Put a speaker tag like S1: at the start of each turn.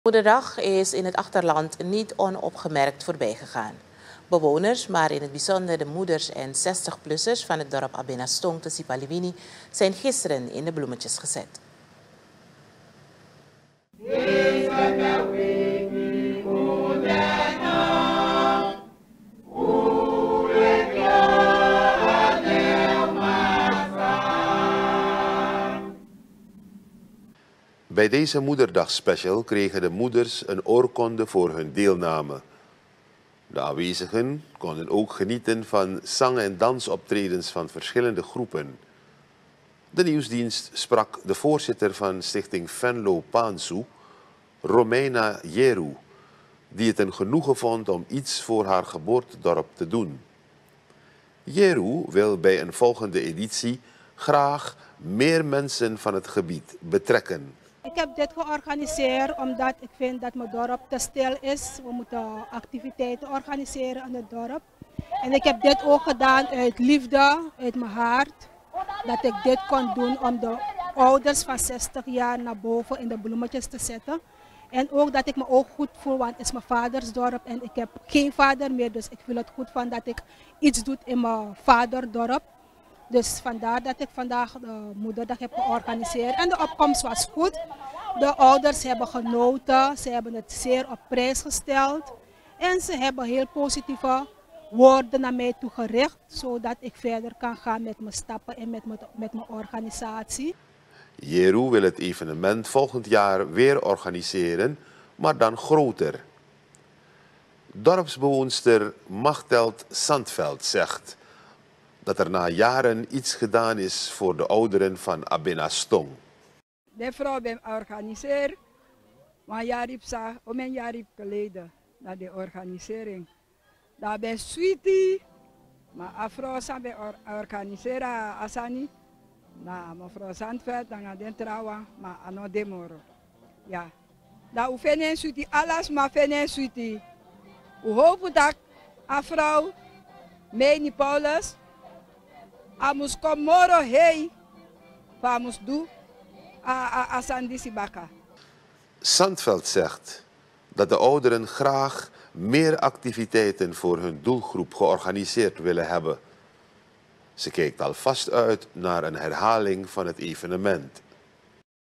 S1: Moederdag is in het achterland niet onopgemerkt voorbijgegaan. Bewoners, maar in het bijzonder de moeders en 60-plussers van het dorp Abenastong te Sipaliwini zijn gisteren in de bloemetjes gezet.
S2: Bij deze Moederdag-special kregen de moeders een oorkonde voor hun deelname. De aanwezigen konden ook genieten van zang- en dansoptredens van verschillende groepen. De nieuwsdienst sprak de voorzitter van stichting Venlo Pansu, Romeina Jeru, die het een genoegen vond om iets voor haar geboortedorp te doen. Jeru wil bij een volgende editie graag meer mensen van het gebied betrekken.
S3: Ik heb dit georganiseerd omdat ik vind dat mijn dorp te stil is. We moeten activiteiten organiseren in het dorp. En ik heb dit ook gedaan uit liefde, uit mijn hart. Dat ik dit kon doen om de ouders van 60 jaar naar boven in de bloemetjes te zetten. En ook dat ik me ook goed voel, want het is mijn vaders dorp en ik heb geen vader meer. Dus ik voel het goed van dat ik iets doe in mijn vaderdorp. Dus vandaar dat ik vandaag de Moederdag heb georganiseerd. En de opkomst was goed. De ouders hebben genoten. Ze hebben het zeer op prijs gesteld. En ze hebben heel positieve woorden naar mij toe gericht. Zodat ik verder kan gaan met mijn stappen en met mijn organisatie.
S2: Jeru wil het evenement volgend jaar weer organiseren, maar dan groter. Dorpsbewoonster Machteld Sandveld zegt dat er na jaren iets gedaan is voor de ouderen van Abenastong.
S4: De vrouw ben organiseerd, maar een jaar geleden naar de organisering. Daar ben sweetie, maar afro ben organiseren asani. Na mevrouw Zandveld, dan den trouwen, maar ano demoro. Ja, daar hoeven een sweetie, alles maar een sweetie. We hopen dat afro, Meini Paulus, amus komoro hei, amus doen, asandisi baka.
S2: Zandveld zegt dat de ouderen graag meer activiteiten voor hun doelgroep georganiseerd willen hebben. Ze kijkt alvast uit naar een herhaling van het evenement.